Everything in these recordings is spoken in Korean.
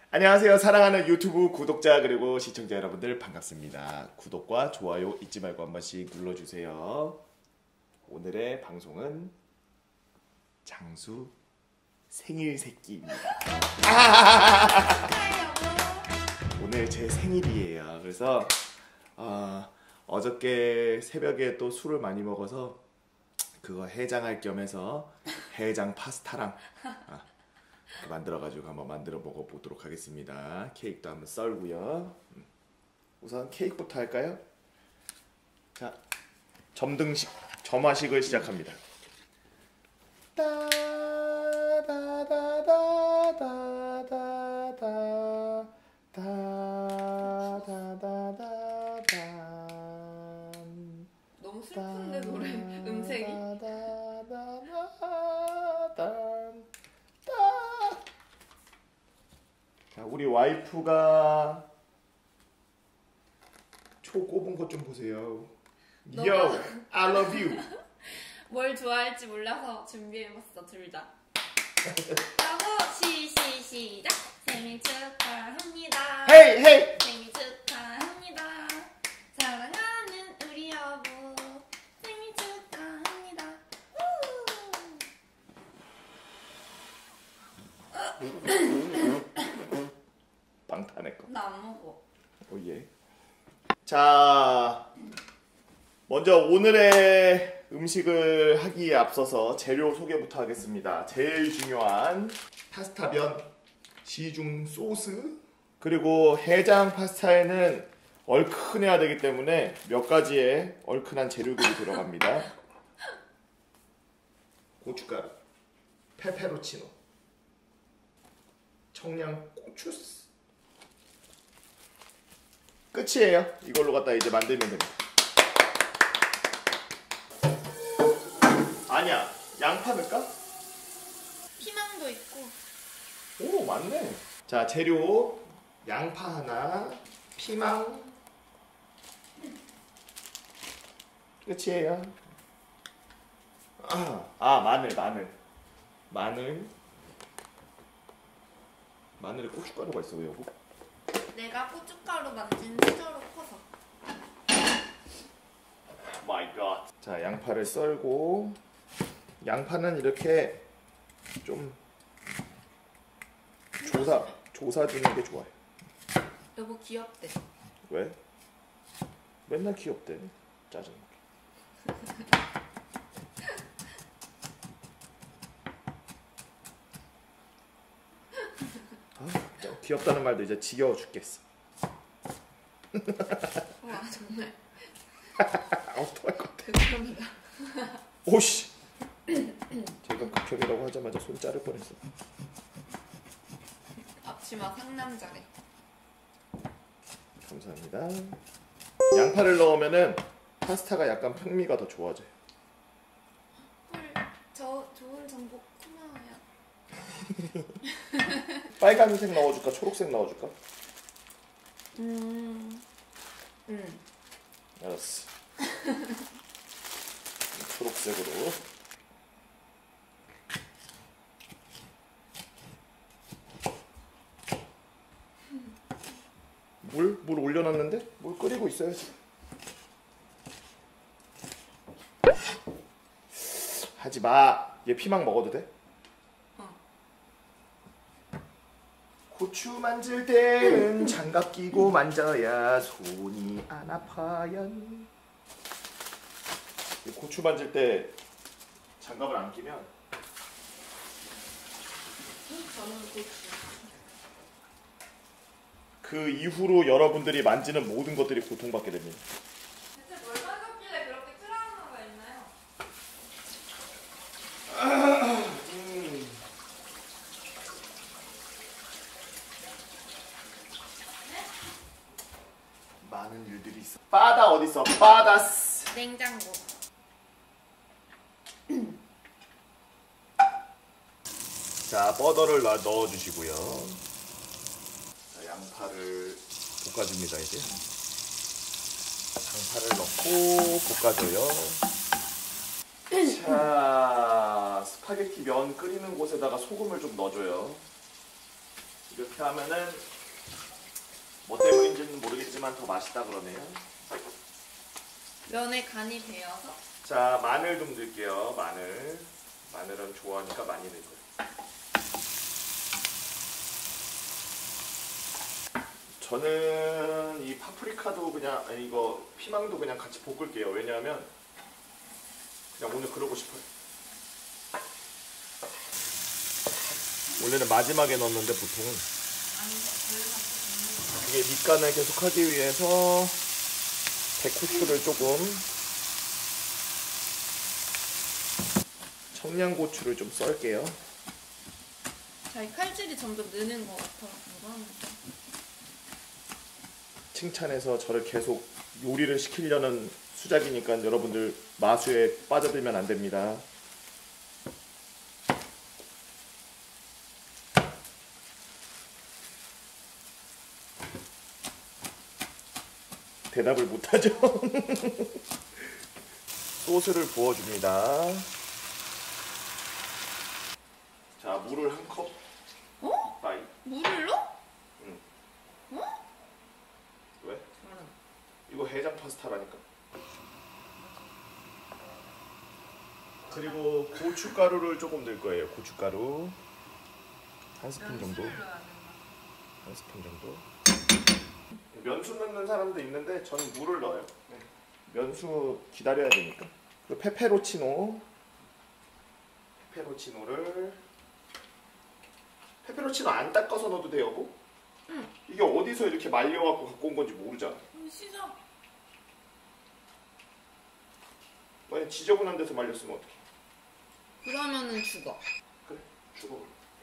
안녕하세요. 사랑하는 유튜브 구독자 그리고 시청자 여러분들 반갑습니다. 구독과 좋아요 잊지 말고 한 번씩 눌러주세요. 오늘의 방송은 장수 생일 새끼입니다. 오늘 제 생일이에요. 그래서 어저께 새벽에 또 술을 많이 먹어서 그거 해장할 겸해서 해장 파스타랑 만들어가지고 한번 만들어 먹어보도록 하겠습니다. 케이크도 한번 썰고요. 우선 케이크부터 할까요? 자, 점화식을 시작합니다. 너무 슬픈데 노래 음색이. 자, 우리 와이프가 초 꼽은 것 좀 보세요. Yo, I love you. 뭘 좋아할지 몰라서 준비해봤어. 둘 다. 하고 시작. 생일 축하합니다. Hey, hey. 생일 축하합니다. 사랑하는 우리 여보 생일 축하합니다. 빵 타내 거. 나 안 먹어. 오예. 자, 먼저 오늘의 음식을 하기에 앞서서 재료 소개부터 하겠습니다. 제일 중요한 파스타변, 시중 소스, 그리고 해장 파스타에는 얼큰해야 되기 때문에 몇 가지의 얼큰한 재료들이 들어갑니다. 고춧가루, 페페로치노, 청양고추, 끝이에요. 이걸로 갖다 이제 만들면 됩니다. 아니야, 양파 넣을까? 피망도 있고. 오, 맞네. 자, 재료 양파 하나, 피망, 끝이에요. 마늘에 고춧가루가 있어. 왜 여보? 내가 고춧가루 만진 수저로 커서. 마이 갓. 자, 양파를 썰고, 양파는 이렇게 좀 조사주는 게 좋아요. 여보 귀엽대. 왜? 맨날 귀엽대. 짜증나게. 귀엽다는 말도 이제 지겨워 죽겠어. 와 정말. 어떡할 것 같아. 극혐이다. 오씨. 제가 극혐이라고 하자마자 손 자를 뻔했어. 앞치마 상남자래. 감사합니다. 양파를 넣으면은 파스타가 약간 풍미가 더 좋아져요. 헐, 저 좋은 정보 고마워요. 빨간색 넣어줄까? 초록색 넣어줄까? 알았어. 초록색으로. 물 올려놨는데? 물 끓이고 있어야지. 하지마. 얘 피망 먹어도 돼? 고추 만질 때는 장갑 끼고 만져야 손이 안 아파요. 고추 만질 때 장갑을 안 끼면 저는 고추. 그 이후로 여러분들이 만지는 모든 것들이 고통받게 됩니다. 대체 뭘 만졌길래 그렇게 트라우마가 있나요? 많은 일들이 있어. 바다 어디 있어? 바다스. 냉장고. 자, 버터를 넣어주시고요. 자, 양파를 볶아줍니다. 이제 양파를 넣고 볶아줘요. 자, 스파게티 면 끓이는 곳에다가 소금을 좀 넣어줘요. 이렇게 하면은 뭐 때문인지는 모르겠지만 더 맛있다 그러네요. 면에 간이 배어서. 자, 마늘 좀 넣을게요. 마늘은 좋아하니까 많이 넣을 거예요. 저는 이 파프리카도 그냥 이거 피망도 그냥 같이 볶을게요. 왜냐하면 그냥 오늘 그러고 싶어요. 원래는 마지막에 넣었는데 보통은 이게 밑간을 계속 하기 위해서 백후추를 조금, 청양고추를 좀 썰게요. 자기 칼질이 점점 느는 것 같아. 이거 하면서. 칭찬해서 저를 계속 요리를 시키려는 수작이니까 여러분들 마수에 빠져들면 안 됩니다. 대답을 못하죠. 소스를 부어줍니다. 자, 물을 한 컵. 어? 빠이. 물을 넣어? 응. 어? 왜? 잘한다. 이거 해장 파스타라니까. 그리고 고춧가루를 조금 넣을 거예요. 고춧가루 한 스푼 정도. 한 스푼 정도. 면수 넣는 사람도 있는데 저는 물을 넣어요. 네. 면수 기다려야 되니까. 그리고 페페로치노를 페페로치노 안 닦아서 넣어도 돼요, 여보? 응. 이게 어디서 이렇게 말려갖고 갖고 온 건지 모르잖아. 씻어. 만약 지저분한 데서 말렸으면 어떡해? 그러면은 죽어. 그래, 죽어.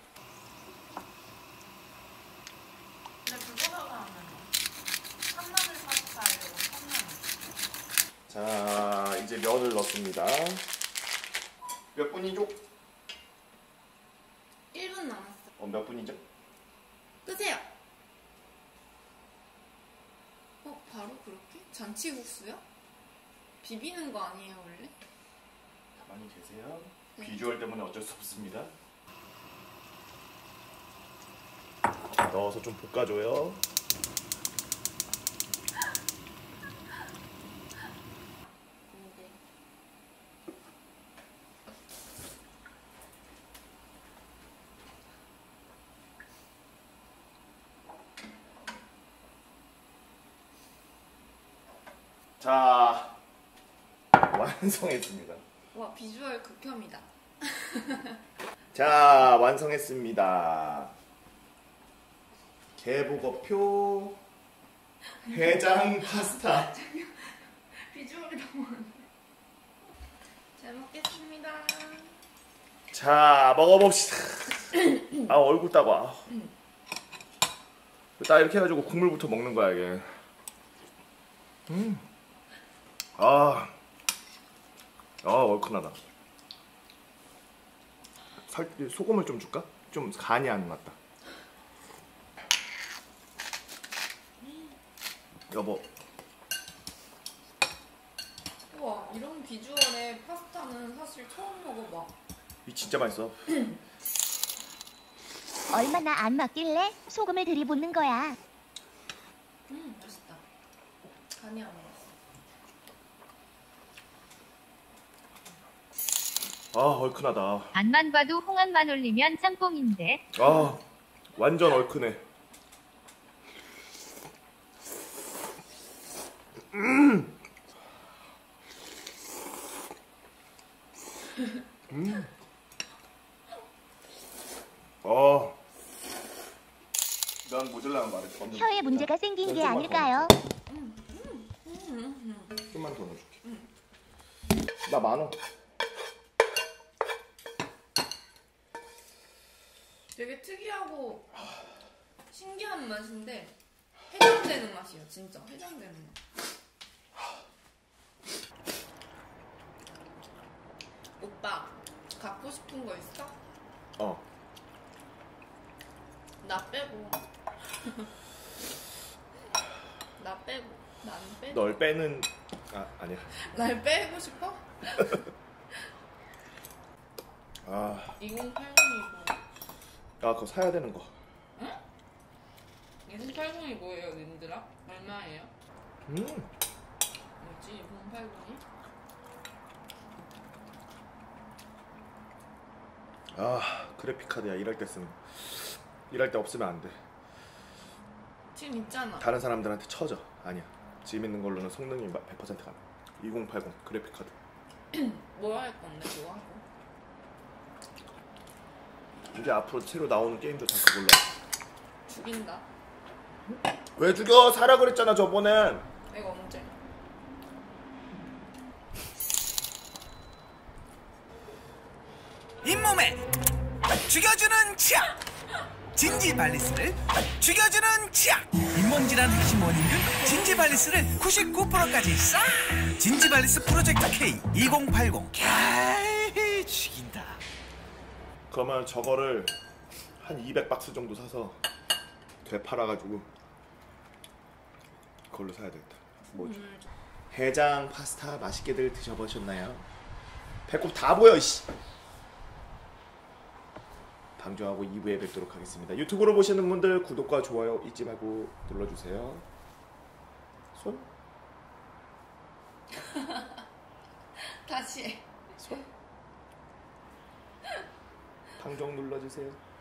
근데 그거다가 하면 참마늘 파스타예요. 참마늘. 자, 이제 면을 넣습니다. 몇 분이죠? 1분 남았어. 몇 분이죠? 끄세요. 바로 그렇게? 잔치국수요? 비비는 거 아니에요 원래? 가만히 계세요. 네. 비주얼 때문에 어쩔 수 없습니다. 넣어서 좀 볶아줘요. 네. 자, 완성했습니다. 와 비주얼 극혐이다. 자, 완성했습니다. 개복어표 해장 파스타. 비주얼이 너무 안 돼. 잘 먹겠습니다. 자, 먹어봅시다. 아, 얼굴 따가. 딱 이렇게 해가지고 국물부터 먹는 거야 이게. 얼큰하다. 소금을 좀 줄까? 좀 간이 안 맞다. 여보. 우와 이런 비주얼의 파스타는 사실 처음 먹어봐. 이 진짜 맛있어. 얼마나 안 맞길래 소금을 들이붓는 거야. 맛있다. 간이 안 맞았어. 얼큰하다. 안만 봐도 홍합만 올리면 짬뽕인데. 완전 얼큰해. 난 모질라는 말했어. 혀에 문제가 생긴 게 아닐까요? 좀만 더 넣어줄게. 나 10,000원. 되게 특이하고 신기한 맛인데 해장되는 맛이에요. 진짜 해장되는 맛. 오빠 갖고 싶은 거 있어? 나 빼고. 나 빼고. 난 빼고. 널 빼는 아니야. 날 빼고 싶어? 2080이고. 이거. 그거 사야 되는 거. 응? 2080이 뭐예요, 님들아? 얼마예요? 뭐지, 2080이? 아 그래픽 카드야. 일할 때 쓰는 거. 일할 때 없으면 안 돼. 지금 있잖아. 다른 사람들한테 쳐져. 아니야. 지금 있는 걸로는 성능이 100%가 나. 2080 그래픽 카드. 뭐 할 건데, 그거 하고? 이제 앞으로 새로 나오는 게임도 다 그걸로. 죽인다. 왜 죽여? 사라 그랬잖아 저번엔. 내가 언제? 잇몸에 죽여주는 치약 진지발리스를 죽여주는 치약 잇몸 질환 핵심 원인균 진지발리스를 99%까지 싹 진지발리스 프로젝트 K 2080 캬 죽인다. 그러면 저거를 한 200박스 정도 사서 되팔아가지고 그걸로 사야 되겠다. 뭐죠? 해장 파스타 맛있게들 드셔보셨나요? 배꼽 다 보여 씨. 방송하고 2부에 뵙도록 하겠습니다. 유튜브로 보시는 분들 구독과 좋아요 잊지 말고 눌러주세요. 손? 다시 해. 손? 방송 눌러주세요.